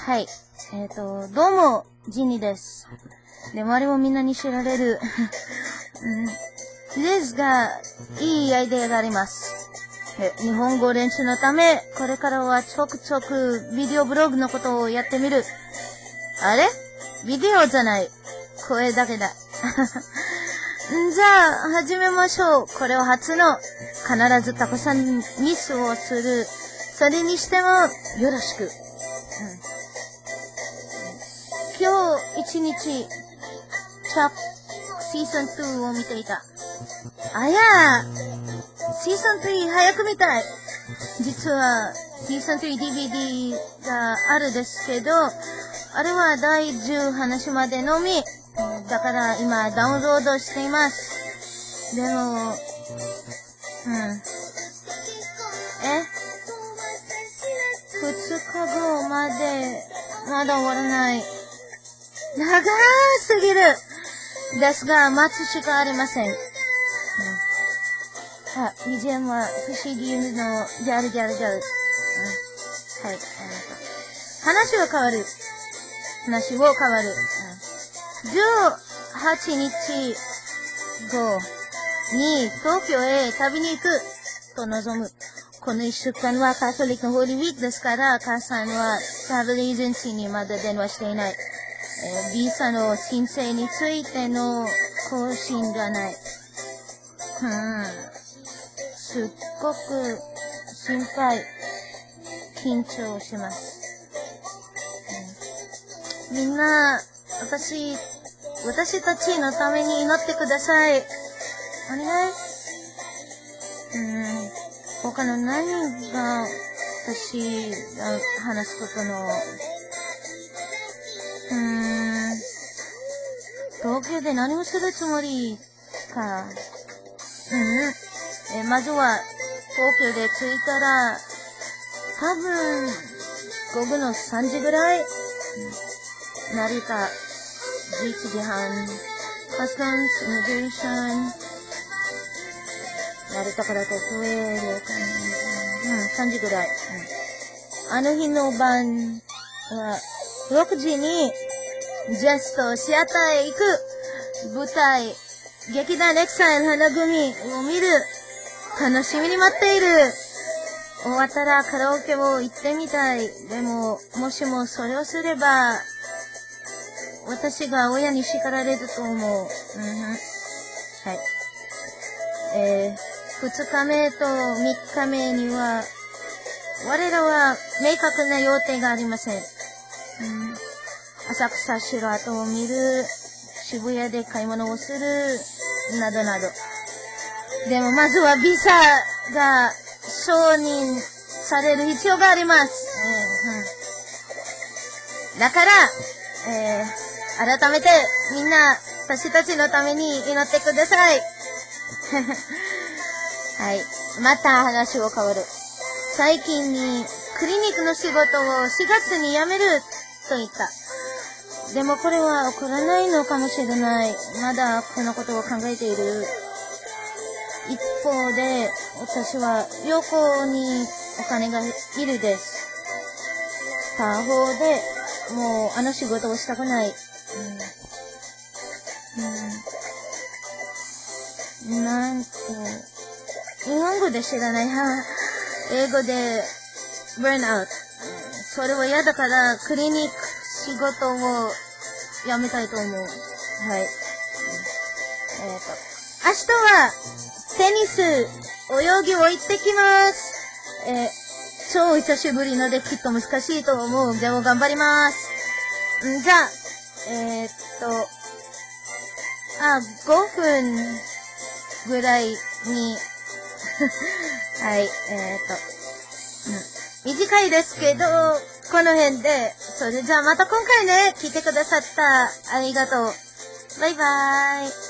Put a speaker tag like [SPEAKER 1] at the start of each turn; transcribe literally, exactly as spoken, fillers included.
[SPEAKER 1] はい。えっ、ー、と、どうも、ジンニです。で、周りもみんなに知られる、うん、ですが、いいアイデアがあります。で、日本語練習のため、これからはちょくちょくビデオブログのことをやってみる。あれ？ビデオじゃない。声だけだ。じゃあ、始めましょう。これは初の、必ずたくさんミスをする。それにしても、よろしく。うん、今日一日、チャップシーズンツーを見ていた。あやー、シーズンスリー早く見たい。実は、シーズンスリー ディーブイディー があるですけど、あれはだいじゅう話までのみ。だから今ダウンロードしています。でも、うん。え二日後まで、まだ終わらない。長すぎる。ですが、待つしかありません。うん、あ、ビージーエム は不思議のギャルギャルギャル。うん、はい、ありがとう。話は変わる。話を変わる。うん、じゅうはちにちごに東京へ旅に行くと望む。この一週間はカトリックのホーリーウィークですから、母さんはトラベルエージェンシーにまだ電話していない。えー、ビザの申請についての更新がない。うん。すっごく心配、緊張します。うん、みんな、私、私たちのために祈ってください。お願い。うん。他の何が私が話すことの、うーん。東京で何をするつもりか。うん。え、まずは、東京で着いたら、多分、午後のさんじぐらい、成田、じゅういちじはん、カスタムズ、イミグレーション、成田から東京へ、了解。うん、さんじぐらい。うん、あの日の晩は、ろくじに、ジャストシアターへ行く。舞台、劇団エクサイル花組を見る。楽しみに待っている。終わったらカラオケを行ってみたい。でも、もしもそれをすれば、私が親に叱られると思う。うん、はい。えー、二日目と三日目には、我らは明確な予定がありません。うん、浅草城跡を見る、渋谷で買い物をする、などなど。でもまずはビザが承認される必要があります。えーうん、だから、えー、改めてみんな私たちのために祈ってください。はい。また話を変わる。最近にクリニックの仕事をしがつに辞めると言った。でもこれは起こらないのかもしれない。まだこのことを考えている。一方で、私は旅行にお金がいるです。他方で、もうあの仕事をしたくない。うんうん、なんと、日本語で知らないは、英語で、ブーンアウト。それは嫌だから、クリニック仕事をやめたいと思う。はい。えっと、明日は、テニス、泳ぎを行ってきます。えー、超久しぶりのできっと難しいと思う。でも頑張ります。んじゃあ、えー、っと、あ、ごふんぐらいに、はい、えー、っと、うん、短いですけど、この辺で、それじゃあまた今回ね、聞いてくださったありがとう。バイバーイ。